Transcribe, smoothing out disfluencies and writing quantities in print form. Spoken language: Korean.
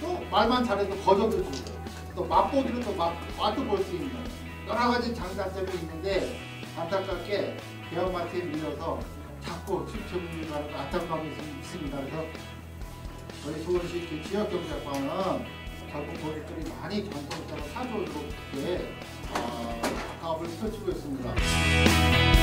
또 말만 잘해도 거저도 주고 또 맛보기로 또 맛도 볼 수 있는 여러 가지 장단점이 있는데 안타깝게 대형마트에 밀려서 자꾸 출처분이 가는 안타까움이 있습니다. 그래서 저희 수원시 그 지역경제과는 결국 고객들이 많이 전통적으로 사주오도록 사업을 펼치고 있습니다.